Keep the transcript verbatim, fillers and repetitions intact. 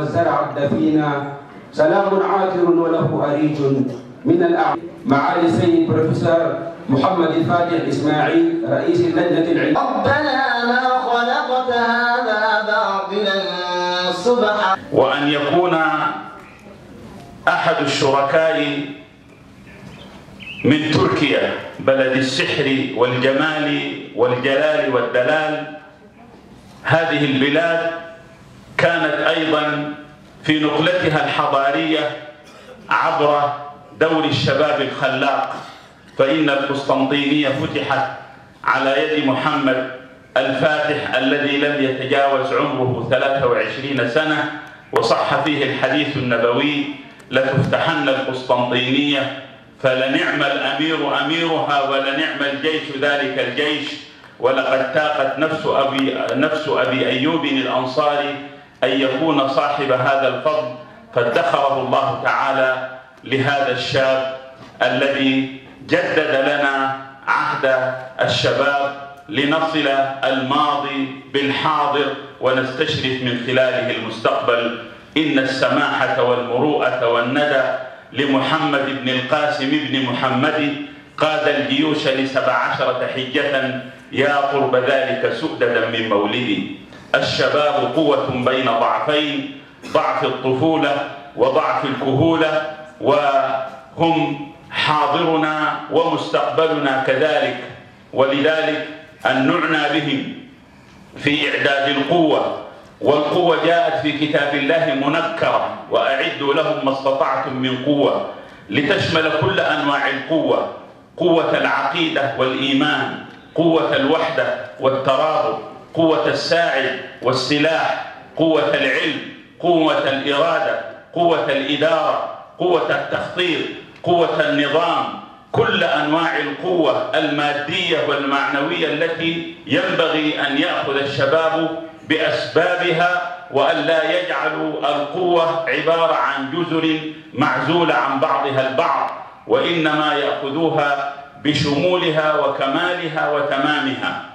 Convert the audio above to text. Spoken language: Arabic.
والزرع الدفين سلام عاطر وله أريج من الأعمال. معالي السيد بروفيسور محمد الفاتح إسماعيل رئيس اللجنة العلمية. ربنا ما خلقت هذا باطلا سبحانك. وأن يكون أحد الشركاء من تركيا بلد السحر والجمال والجلال والدلال. هذه البلاد كانت أيضا في نقلتها الحضارية عبر دور الشباب الخلاق، فإن القسطنطينية فتحت على يد محمد الفاتح الذي لم يتجاوز عمره ثلاثة وعشرين سنة، وصح فيه الحديث النبوي: لتفتحن القسطنطينية فلنعم الأمير أميرها ولنعم الجيش ذلك الجيش. ولقد تاقت نفس أبي, نفس أبي أيوب الأنصاري أن يكون صاحب هذا الفضل، فادخره الله تعالى لهذا الشاب الذي جدد لنا عهد الشباب لنصل الماضي بالحاضر ونستشرف من خلاله المستقبل. إن السماحة والمروءة والندى لمحمد بن القاسم بن محمد، قاد الجيوش لسبع عشرة حجة يا قرب ذلك سؤددا من مولدي. الشباب قوة بين ضعفين، ضعف الطفولة وضعف الكهولة، وهم حاضرنا ومستقبلنا كذلك، ولذلك أن نعنى بهم في إعداد القوة. والقوة جاءت في كتاب الله منكرة: وأعدوا لهم ما استطعتم من قوة، لتشمل كل أنواع القوة: قوة العقيدة والإيمان، قوة الوحدة والترابط، قوة الساعد والسلاح، قوة العلم، قوة الإرادة، قوة الإدارة، قوة التخطيط، قوة النظام، كل أنواع القوة المادية والمعنوية التي ينبغي أن يأخذ الشباب بأسبابها، وأن لا يجعلوا القوة عبارة عن جزر معزولة عن بعضها البعض، وإنما يأخذوها بشمولها وكمالها وتمامها.